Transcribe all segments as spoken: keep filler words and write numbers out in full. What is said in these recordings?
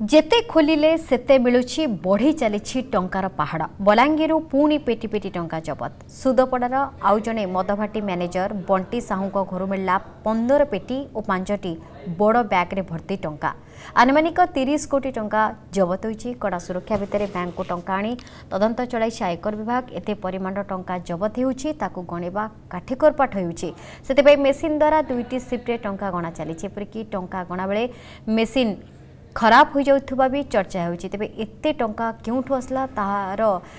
जेते खोलिले सेते मिलुछि बढ़ी चली टंकार पहाड़। बलांगीरु पुणी पेटी पेटी टंका जबत। सुदपड़ार आउ जणे मदभाटी मैनेजर बंटी साहू घर मिलला पंदर पेटी और पांचटी बड़ बैग रे भर्ती टंका। आनुमानिक तीस कोटी टंका जबत होइछि। कड़ा सुरक्षा भितर बैंक को टंका आनी तदंत चलाई आयकर विभाग। एते परिमाण टंका जबत होउछि ताकु गणिबा काठिकर पाठ होउछि। सेते मेसिन द्वारा दुईटी शिफ्टे टंका गणा चली। एपरिक टंका गणा बेले मेसिन खराब हो जाउथुबा भी चर्चा होउछि। तेबे एते टंका क्योंठु आसला तार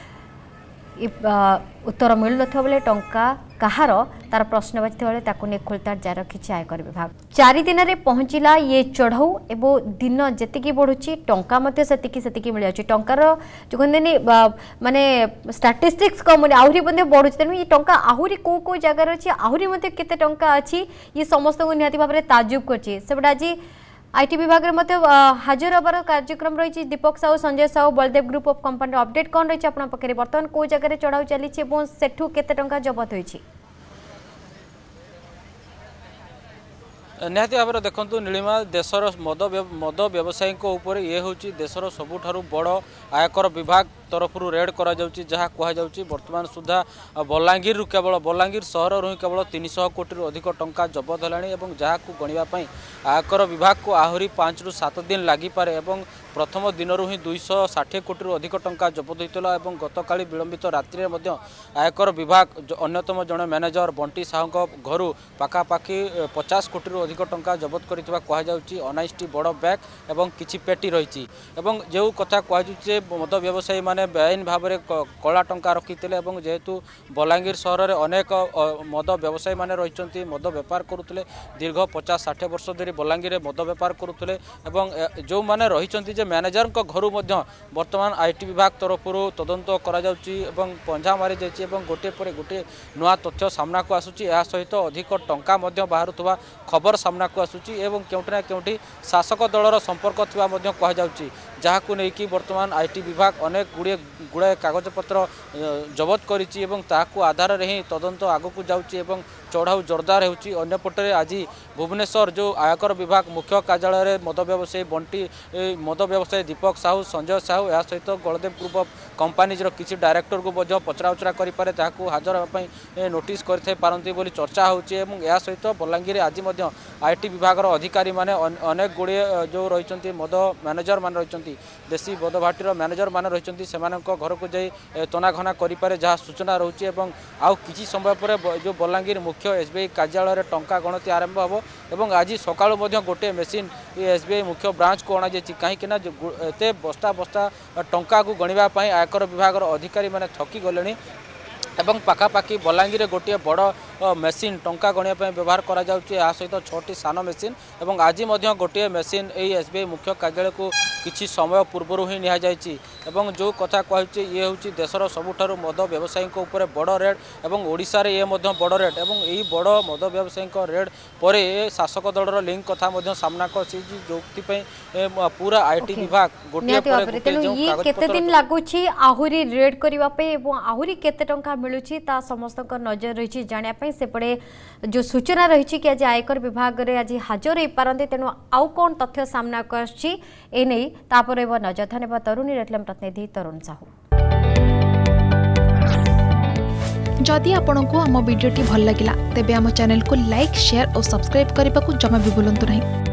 उत्तर मिल नथिबा बेले टंका कहार तार प्रश्न बाजिते बेले ताकु ने खोलतार जारी रखिछि आयकर विभाग। चारि दिन रे पहुंचिला ये चढ़ाऊ एवं दिन जेतिकी बढ़ुछि टंका मते सेतिकी सेतिकी मिल जाउछि। टंकार जो कहंदेनी माने स्टैटिस्टिक्स कम आहुरी बंदे बढ़ुछि। तेनु ये टंका आहुरी को को जगह अछि आहुरी मते केते टंका अछि ये समस्त को निहाती भाबरे ताजुब करछि। सेबडा जी आईटी विभाग में हाजर हबार कार्यक्रम रही। Deepak Sahu, Sanjay Sahu, Baldev group of company update कौन रही आपन पाखे बर्तमान को जगह चढ़ाऊ चली सेठू केते टंका जबत होइछि? निहाती भाव देखु नीलिमा देशर मद मद व्यवसायी ये हूँ देशर सबुठारु बड़ आयकर विभाग तरफ रेड करा जाउची। जहाँ कहुच्छी बर्तमान सुधा बलांगीर केवल बलांगीर सहर ही केवल तीन सौ कोटी अधिक टंका जबत है। जहाँ को गणवाई आयकर विभाग को आहरी पांच रु सात दिन लगिपे। प्रथम दिन ही दुईश षाठी कोटी अधिक टंका जबत होता। गतकाली विलंबित रात्रि में आयकर विभाग अन्यतम जड़े मैनेजर बंटी साहू घर पाखापाखि पचास कोटी अधिक टंका जबत कर अनाईस बड़ बैग एवं किछि पेटी रही। जो कथा कहुचे मद व्यवसायी माने बेआईन भाव में कला टंका रखी जेहेतु बलांगीर सहर में अनेक मद व्यवसायी माने रही मद बेपार करुले दीर्घ पचास षाठी वर्ष धरी बलांगीर मद बेपार करुले। जो मैंने रही मैनेजर घर बर्तमान आईटी विभाग तरफ तदंत कर पंजा मारी जाइए। गोटे पर गोटे नुआ तथ्य सामना को आसूची। यह सहित अधिक टंका बाहर खबर सामना को आसूची एवं केउटिना केउटी शासक दलर संपर्क थिबा मध्य कहा जाउची। जहाकु नेकी वर्तमान आईटी विभाग अनेक गुड़े गुड़ाए कागज पत्र जबत करिछि एवं ताकु आधार रे ही तदंत आगकु जाउची एवं चढ़ाऊ जोरदार होउची। अन्यपटे आज भुवनेश्वर जो आयकर विभाग मुख्य कार्यालय मद व्यवसायी बंटी मद व्यवसायी दीपक साहू, संजय साहू या सहित बलदेव ग्रुप ऑफ कंपनीज किसी डायरेक्टर को पचरा उचरा करें ताकू हाजर होगापी नोटिस करते पारती बोली चर्चा होची। या सहित बलांगीर आज आईटी विभाग अधिकारी माने अनेक गुड़े जो रही मद मैनेजर मान रही देशी मद भाटीर मैनेजर मान रही से घर को जाई तनाघना करें जहाँ सूचना रोचे। आउ किसी समय पर जो बलांगीर मुख्य एसबीआई कार्यालय टंका गणति आरंभ हो और आज सकाळु गोटे मेसीन एसबीआई मुख्य ब्रांच को अणा कहीं एते बस्ता बस्ता टंका को गणवाई आयकर विभाग अधिकारी माने थकी गले। एवं पाखापाखि बलांगीर गोटे बड़ मेसीन टंका गणिया व्यवहार करा जाउची। आ सहित छटी सान मेसीन एवं आज गोटे मेसीन यही एसबीआई मुख्य कार्यालय को किछि समय पूर्वर ही निहा जायछि। एवं जो कथा कहूचे ये हूँ देशर सबुठारु मद व्यवसायी ऊपर बड़ रेड एवं ओडिशा रे ये मध्य बड़ रेड एवं यही बड़ मद व्यवसायी रेड पर शासक दलर लिंक कथा मध्य सामना को जो पूरा आईटी विभाग गोटे केते दिन लागुछि आहुरी रेड करिवा पे एवं आहुरी केते टंका मिलुछि ता समस्त नजर रही जानापी। सेपटे जो सूचना रही कि आज आयकर विभाग रे आज हाजर हो पारती तेणु आउ कौन तथ्य सामना को आछि एने तापर नजर धन्यवाद। तरुणी रेटलम प्रतिनिधि तरुण साहू। जदि आपंक आम भिडी भल लगा तेब आम चैनल को लाइक, शेयर और सब्सक्राइब करने को जमा भी भूलु नहीं।